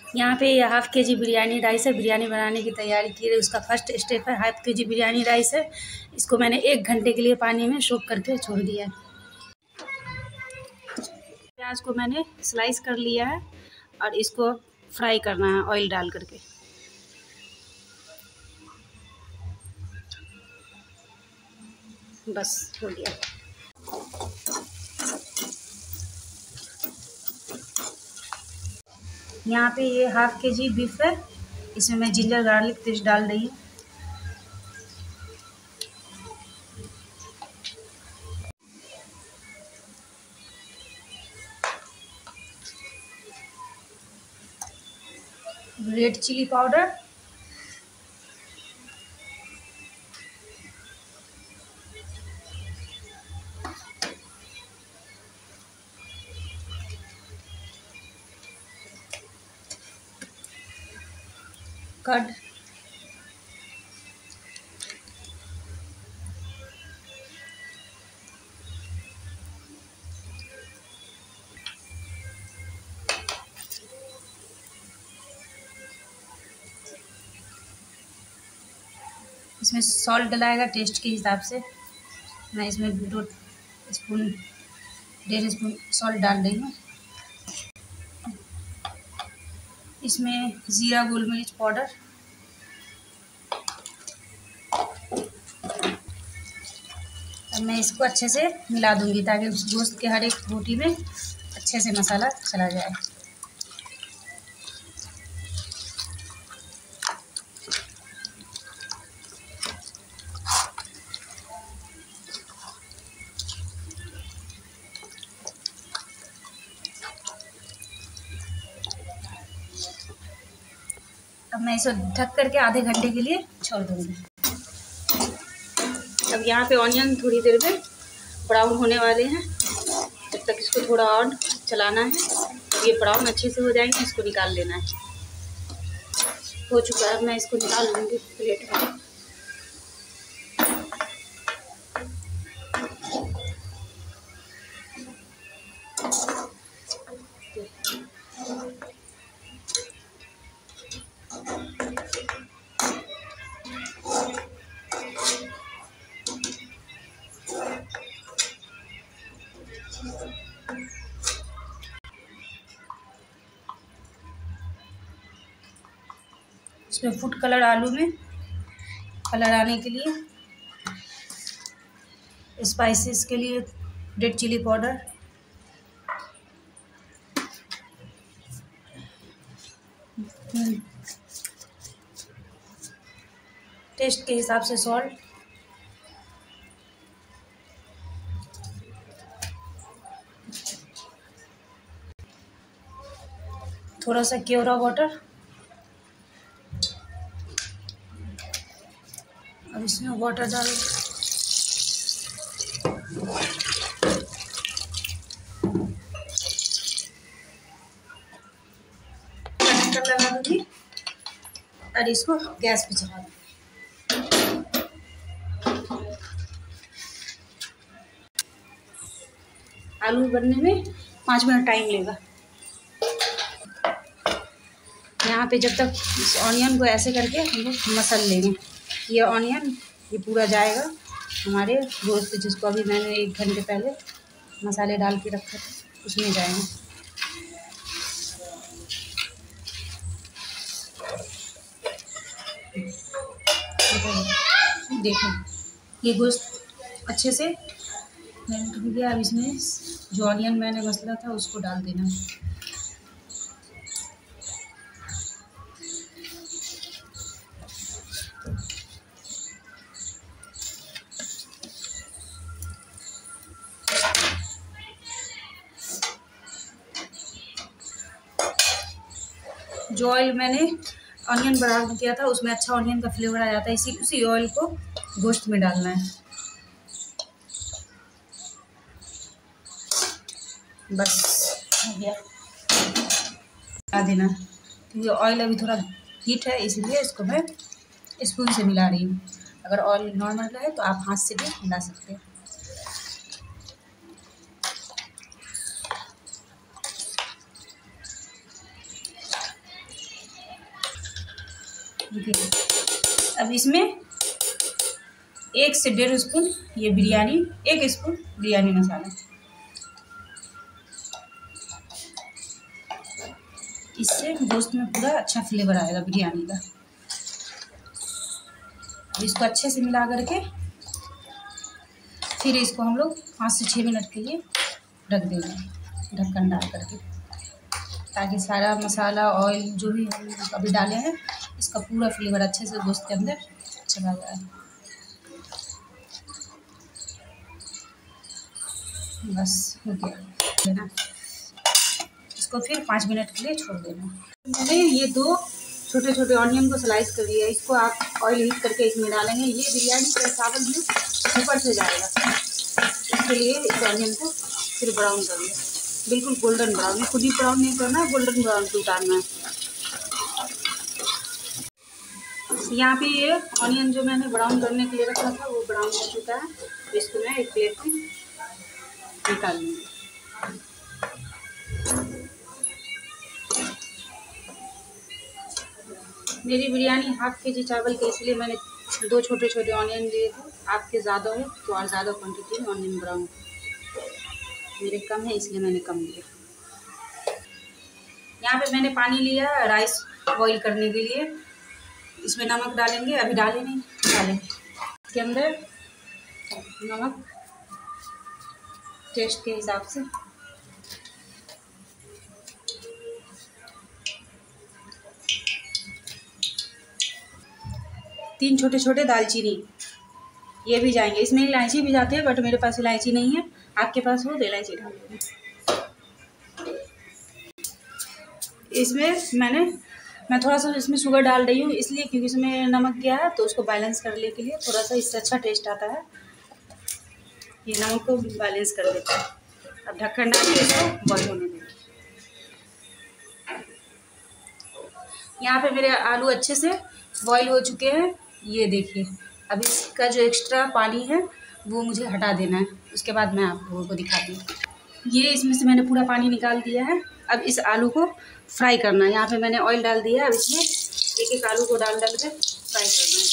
यहाँ पे 1/2 kg biryani rice है। बिरयानी बनाने की तैयारी की है। उसका फर्स्ट स्टेप है 1/2 kg बिरयानी राइस है। इसको मैंने 1 घंटे के लिए पानी में सोक करके छोड़ दिया है। प्याज को मैंने स्लाइस कर लिया है और इसको फ्राई करना है ऑयल डाल करके। बस हो गया। यहाँ पे ये 1/2 kg बीफ है। इसमें मैं जिंजर गार्लिक पेस्ट डाल रही हूँ। रेड चिली पाउडर, कर्ड, इसमें सॉल्ट डलाएगा टेस्ट के हिसाब से। मैं इसमें 1.5 स्पून सॉल्ट डाल रही हूँ। इसमें ज़ीरा गोल मिर्च पाउडर, अब मैं इसको अच्छे से मिला दूंगी ताकि उस गोश्त के हर एक रोटी में अच्छे से मसाला चला जाए। अब मैं इसे ढक करके आधे घंटे के लिए छोड़ दूंगी। अब यहाँ पे ऑनियन थोड़ी देर में ब्राउन होने वाले हैं। जब तक इसको थोड़ा और चलाना है। ये ब्राउन अच्छे से हो जाएंगे, इसको निकाल लेना है। हो चुका है, अब मैं इसको निकाल लूँगी प्लेट में। इसमें फूड कलर आलू में कलर आने के लिए, स्पाइसेस के लिए रेड चिली पाउडर, टेस्ट के हिसाब से सॉल्ट, थोड़ा सा केवड़ा वाटर। अब इसमें वाटर डाल ढक्कन लगा दूंगी और इसको गैस पे चला दूंगी। आलू बनने में 5 मिनट टाइम लेगा। यहाँ पे जब तक इस ऑनियन को ऐसे करके हम लोग मसल लेंगे। ये ऑनियन ये पूरा जाएगा हमारे गोश्त, जिसको अभी मैंने 1 घंटे पहले मसाले डाल के रखा था, उसमें जाएंगे। देखो ये गोश्त अच्छे से मेल्ट हो गया। अब इसमें जो ऑनियन मैंने मसला था उसको डाल देना। जो ऑयल मैंने ऑनियन ब्राउन किया था उसमें अच्छा ऑनियन का फ्लेवर आ जाता है। उसी ऑयल को गोश्त में डालना है। बस हो गया, डाल देना। क्योंकि ऑयल अभी थोड़ा हीट है इसलिए इसको मैं स्पून से मिला रही हूँ। अगर ऑयल नॉर्मल रहे तो आप हाथ से भी मिला सकते हैं। देखिए अब इसमें 1 से 1.5 स्पून ये बिरयानी, 1 स्पून बिरयानी मसाला, इससे गोश्त में पूरा अच्छा फ्लेवर आएगा बिरयानी का। इसको अच्छे से मिला करके फिर इसको हम लोग 5 से 6 मिनट के लिए रख देंगे ढक्कन डाल करके, ताकि सारा मसाला ऑयल जो भी हम अभी डाले हैं इसका पूरा फ्लेवर अच्छे से गोश्त के अंदर चला जाए। बस हो गया। इसको फिर 5 मिनट के लिए छोड़ देना। मैंने ये 2 छोटे छोटे ऑनियन को स्लाइस कर लिया, इसको आप ऑयल हीट करके इसमें डालेंगे। ये बिरयानी का चावल भी ऊपर से जाएगा, इसके लिए इस ऑनियन को फिर ब्राउन कर लिया, बिल्कुल गोल्डन ब्राउन, खुद ही ब्राउन नहीं करना है, गोल्डन ब्राउन से उतारना है। यहाँ पे ये ऑनियन जो मैंने ब्राउन करने के लिए रखा था वो ब्राउन हो चुका है, तो इसको मैं एक प्लेट में निकाल लूँगी। मेरी बिरयानी हाफ के जी चावल के, इसलिए मैंने 2 छोटे छोटे ऑनियन लिए थे। आपके ज़्यादा हो तो और ज़्यादा क्वांटिटी में ऑनियन ब्राउन, मेरे कम है इसलिए मैंने कम लिया। यहाँ पे मैंने पानी लिया राइस बॉईल करने के लिए, इसमें नमक डालेंगे, अभी डालें नहीं डालेंगे। इसके अंदर नमक टेस्ट के हिसाब से, तीन छोटे छोटे दालचीनी ये भी जाएंगे। इसमें इलायची भी जाती है बट मेरे पास इलायची नहीं है, आपके पास हो तो इलायची डाल देंगे। इसमें मैं थोड़ा सा इसमें शुगर डाल रही हूँ इसलिए क्योंकि इसमें नमक गया है, तो उसको बैलेंस करने के लिए थोड़ा सा, इससे अच्छा टेस्ट आता है। ये नमक को बैलेंस कर देता है। अब ढक्कन डाल के इसको बॉईल होने देंगे। यहाँ पे मेरे आलू अच्छे से बॉईल हो चुके हैं, ये देखिए। अब इसका जो एक्स्ट्रा पानी है वो मुझे हटा देना है, उसके बाद मैं आप लोगों को दिखाती हूँ। ये इसमें से मैंने पूरा पानी निकाल दिया है। अब इस आलू को फ्राई करना है। यहाँ पे मैंने ऑयल डाल दिया है, अब इसमें एक एक आलू को डाल के फ्राई करना है।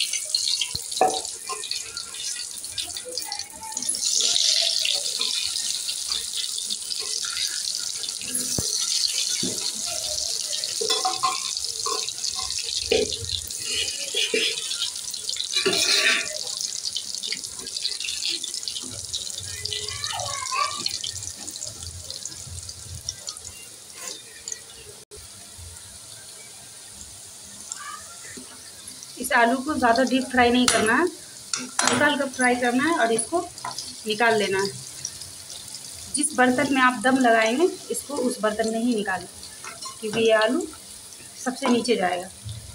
इस आलू को ज़्यादा डीप फ्राई नहीं करना है, हल्का हल्का फ्राई करना है और इसको निकाल लेना है। जिस बर्तन में आप दम लगाएंगे इसको उस बर्तन में ही निकालें, क्योंकि ये आलू सबसे नीचे जाएगा।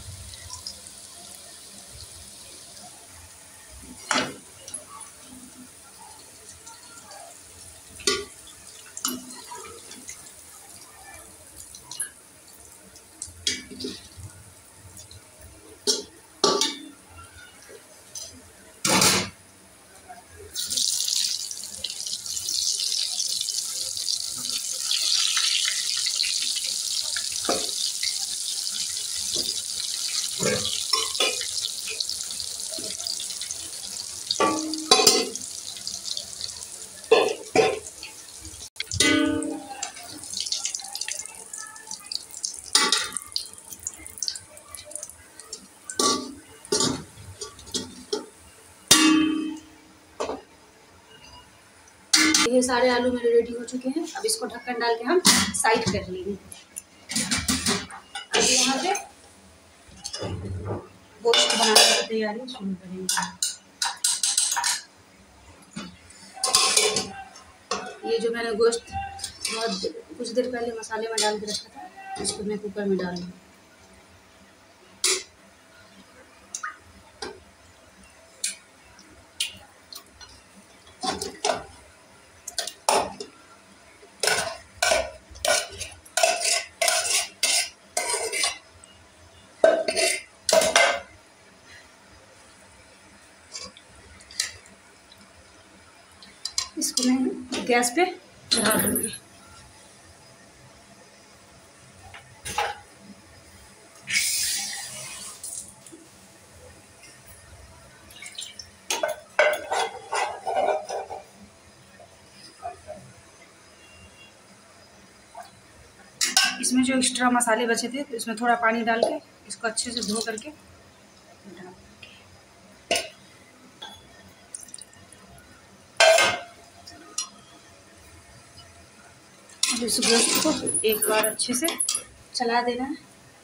ये सारे आलू मेरे रेडी हो चुके हैं। अब इसको ढक्कन डाल के हम साइड कर लेंगे। अब यहाँ पे गोश्त बनाने की तैयारी शुरू करेंगे। ये जो मैंने गोश्त कुछ देर पहले मसाले में डाल के रखा था, इसको मैं कुकर में डाल दूँ। इसको मैं गैस पे चढ़ा दूँगी। इसमें जो एक्स्ट्रा मसाले बचे थे तो इसमें थोड़ा पानी डाल के इसको अच्छे से धो करके डाल। अब इस गोश्त को एक बार अच्छे से चला देना है।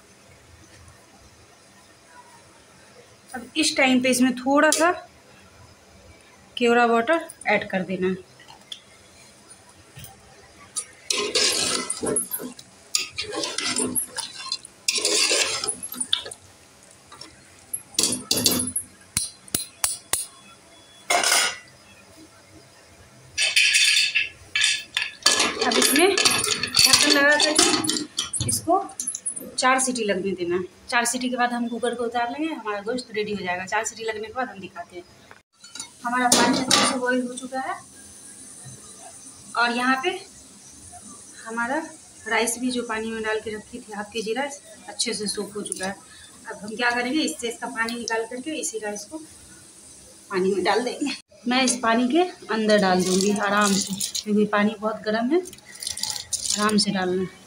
अब इस टाइम पे इसमें थोड़ा सा केवड़ा वाटर ऐड कर देना है। अब इसमें ढक्कन लगा करके इसको 4 सीटी लगने देना है। 4 सीटी के बाद हम कुकर को उतार लेंगे, हमारा गोश्त रेडी हो जाएगा। 4 सीटी लगने के बाद हम दिखाते हैं। हमारा पानी अच्छे से बॉईल हो चुका है और यहाँ पे हमारा राइस भी जो पानी में डाल के रखी थी हाफ केजी राइस अच्छे से सोख हो चुका है। अब हम क्या करेंगे, इससे इसका पानी निकाल करके इसी राइस को पानी में डाल देंगे। मैं इस पानी के अंदर डाल दूँगी आराम से, क्योंकि पानी बहुत गर्म है, आराम से डालना है।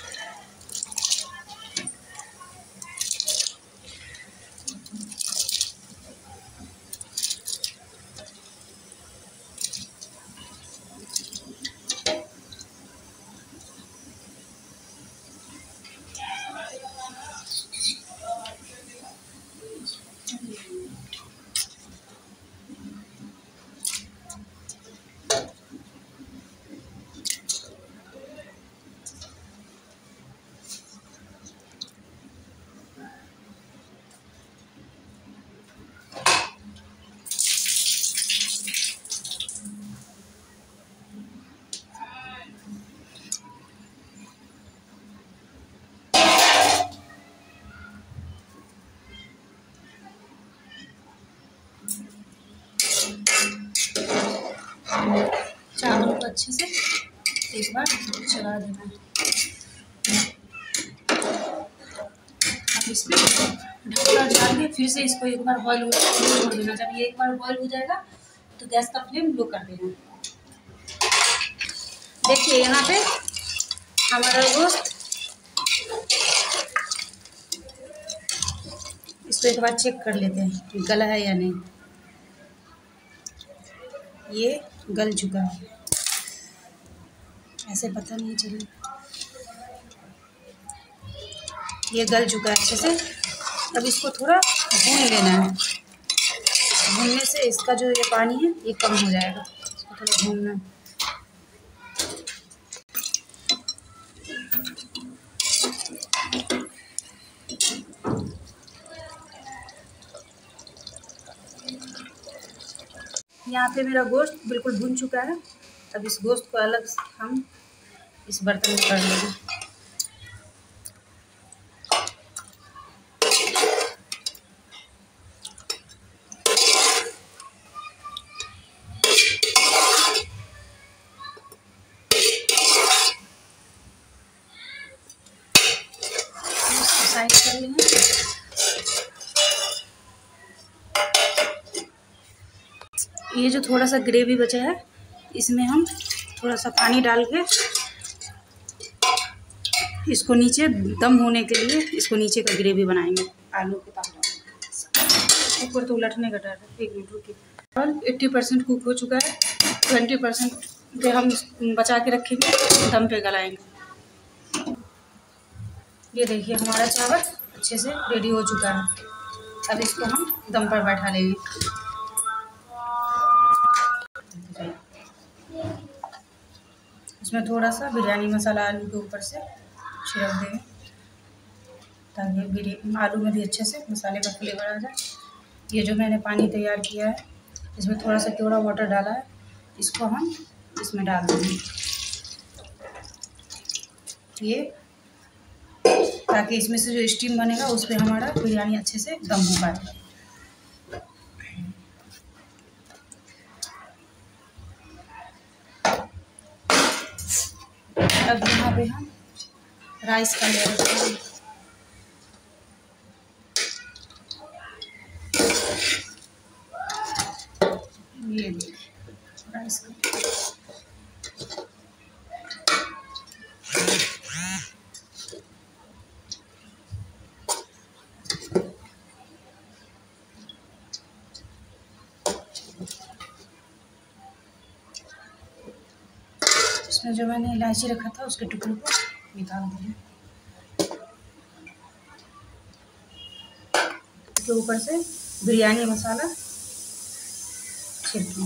चावल को अच्छे से एक बार चला देना है। अब इस पर ढक्कन डाल के फिर से इसको एक बार बॉईल छोड़ देना। जब ये एक बार बॉईल हो जाएगा तो गैस का फ्लेम लो कर देना। देखिए यहाँ पे हमारा गोश्त, इसको एक बार चेक कर लेते हैं कि गला है या नहीं। ये गल चुका है, ऐसे पता नहीं चले। ये गल चुका है अच्छे से। अब इसको थोड़ा भून लेना है। भूनने से इसका जो ये पानी है ये कम हो जाएगा। इसको थोड़ा भूनना है। यहाँ पे मेरा गोश्त बिल्कुल भून चुका है। अब इस गोश्त को अलग हम इस बर्तन में कर लेंगे। साइड कर लेंगे। ये जो थोड़ा सा ग्रेवी बचा है इसमें हम थोड़ा सा पानी डाल के इसको नीचे दम होने के लिए इसको नीचे का ग्रेवी बनाएंगे। आलू के पास ऊपर तो उलटने का डर है। 1 मिनट रुकिए। और 80% कुक हो चुका है। 20% पे हम बचा के रखेंगे, दम पे गलाएंगे। ये देखिए हमारा चावल अच्छे से रेडी हो चुका है। अब इसको हम दम पर बैठा लेंगे। इसमें थोड़ा सा बिरयानी मसाला आलू के ऊपर से छिड़क देंगे ताकि आलू में भी अच्छे से मसाले का फ्लेवर आ जाए। ये जो मैंने पानी तैयार किया है इसमें थोड़ा सा केवड़ा वाटर डाला है, इसको हम इसमें डाल देंगे। ये ताकि इसमें से जो स्टीम बनेगा उस पर हमारा बिरयानी अच्छे से दम हो पाएगा। अब यहाँ पे हम राइस का लेयर रखेंगे। ये राइस का इसमें जो मैंने इलायची रखा था उसके टुकड़े को निकाल दिया। इसके ऊपर से बिरयानी मसाला छिड़की।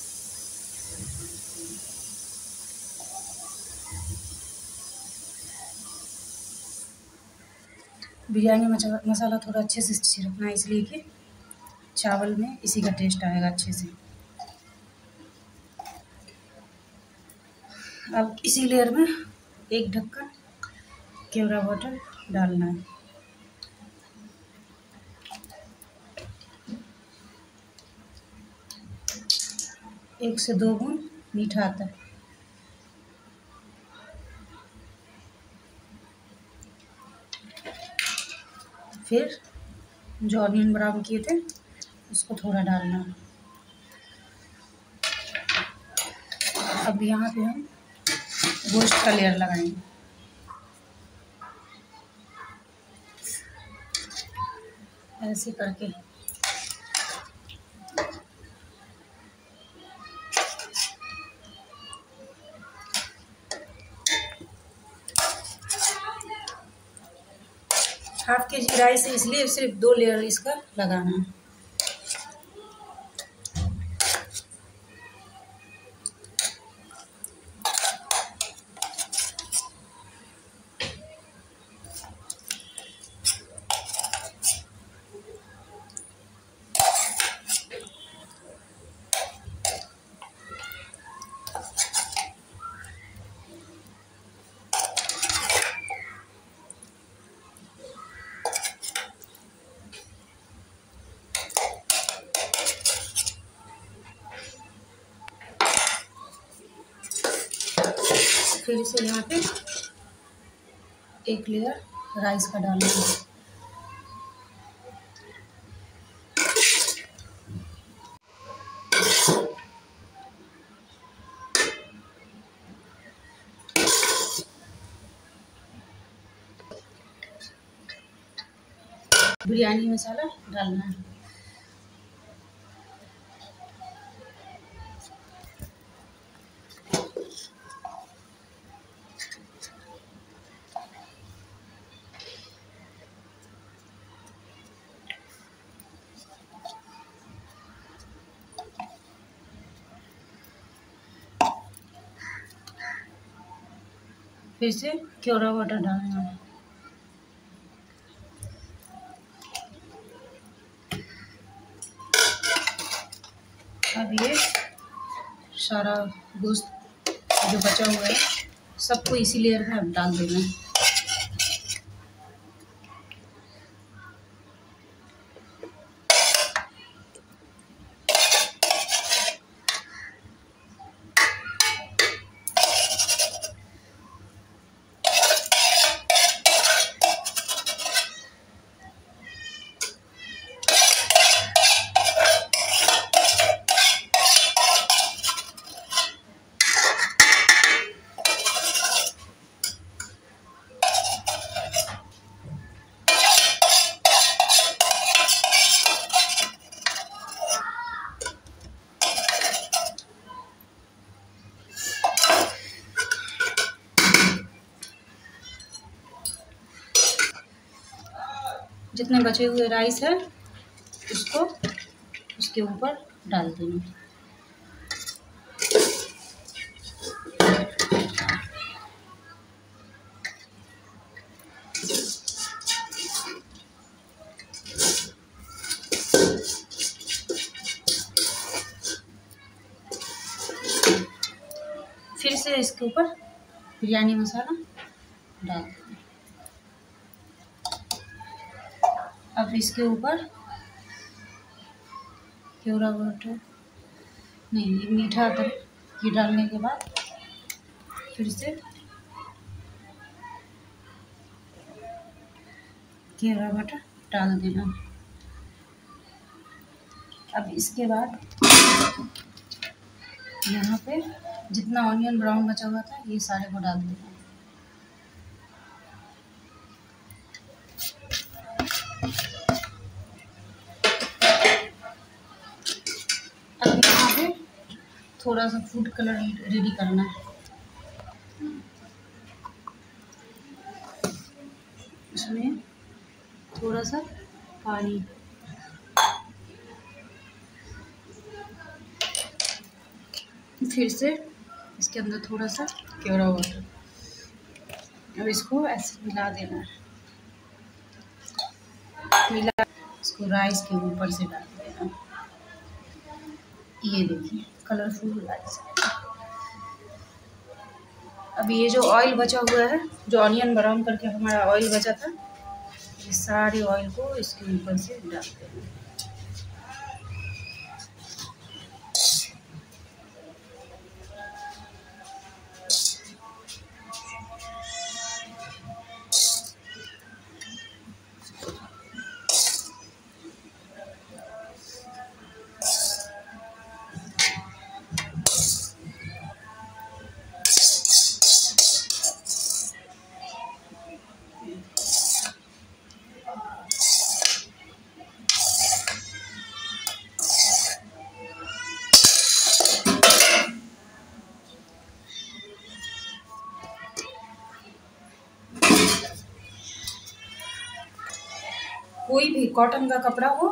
बिरयानी मसाला थोड़ा अच्छे से छिड़कना है, इसलिए कि चावल में इसी का टेस्ट आएगा अच्छे से। अब इसी लेयर में एक ढक्कन केवड़ा वाटर डालना है। एक से 2 बूंद मीठा आता है। फिर जो ऑनियन ब्राउन किए थे उसको थोड़ा डालना है। अब यहाँ पे हम गोश्त का लेयर लगाएंगे। ऐसे करके ½ kg राइस है, इसलिए सिर्फ 2 लेयर इसका लगाना है। फिर इसे यहाँ पे एक लेयर राइस का डालना है। बिरयानी मसाला डालना है। फिर से केवड़ा वाटर डालना है। अब ये सारा गोश्त जो बचा हुआ है सबको इसी लेयर में अब डाल देना है। जितने बचे हुए राइस है उसको उसके ऊपर डाल देना। फिर से इसके ऊपर बिरयानी मसाला डाल देना। अब इसके ऊपर केवड़ा वाटर नहीं, मीठा अदरक ये डालने के बाद फिर से केवड़ा वाटर डाल देना। अब इसके बाद यहाँ पे जितना ऑनियन ब्राउन बचा हुआ था ये सारे को डाल देना। अब यहाँ पे थोड़ा सा फूड कलर रेडी करना है। इसमें थोड़ा सा पानी, फिर से इसके अंदर थोड़ा सा केवड़ा वाटर। अब इसको ऐसे मिला देना है, मिला इसको राइस के ऊपर से डाल देना। ये देखिए कलरफुल राइस। अब ये जो ऑयल बचा हुआ है, जो ऑनियन ब्राउन करके हमारा ऑयल बचा था, ये सारे ऑयल को इसके ऊपर से डाल देना। कोई भी कॉटन का कपड़ा हो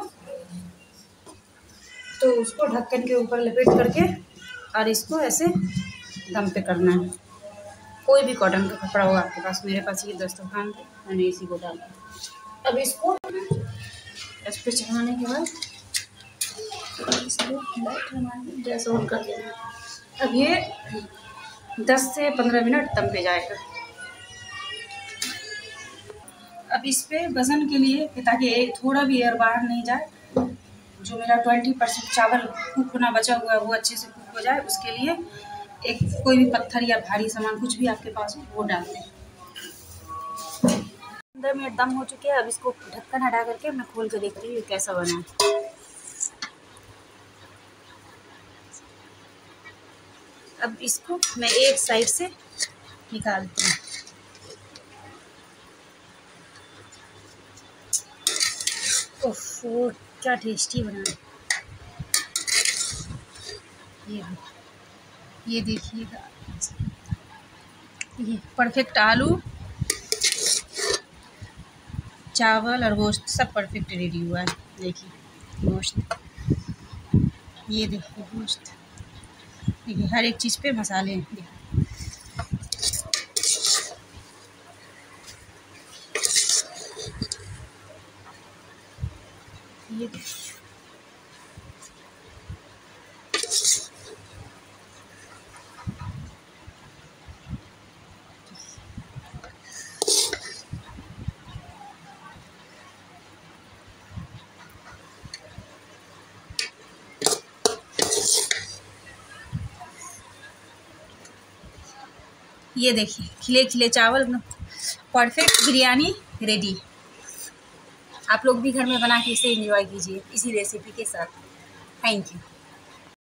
तो उसको ढक्कन के ऊपर लपेट करके और इसको ऐसे दम पे करना है। कोई भी कॉटन का कपड़ा हो आपके पास, मेरे पास ये दस्तरखान थे, मैंने इसी को डाला। अब इसको इस पे चढ़ाने के बाद इसको गैस ऑन कर देना। अब ये 10 से 15 मिनट दम पे जाएगा। अब इस पे वज़न के लिए, ताकि थोड़ा भी एयर बाहर नहीं जाए, जो मेरा 20% चावल कुक होना बचा हुआ है वो अच्छे से कुक हो जाए, उसके लिए एक कोई भी पत्थर या भारी सामान कुछ भी आपके पास हो वो डाल दें। 15 मिनट दम हो चुके हैं। अब इसको ढक्कन हटा करके मैं खोल के देख रही हूँ कैसा बना है। अब इसको मैं एक साइड से निकालती हूँ। ओह क्या टेस्टी बना है। ये देखिएगा, ये परफेक्ट आलू, चावल और गोश्त सब परफेक्ट रेडी हुआ है। देखिए गोश्त, ये देखिए गोश्त, देखिए हर एक चीज़ पे मसाले हैं। ये ये देखिए खिले खिले चावल, परफेक्ट बिरयानी रेडी। आप लोग भी घर में बना के इसे एंजॉय कीजिए इसी रेसिपी के साथ। Thank you.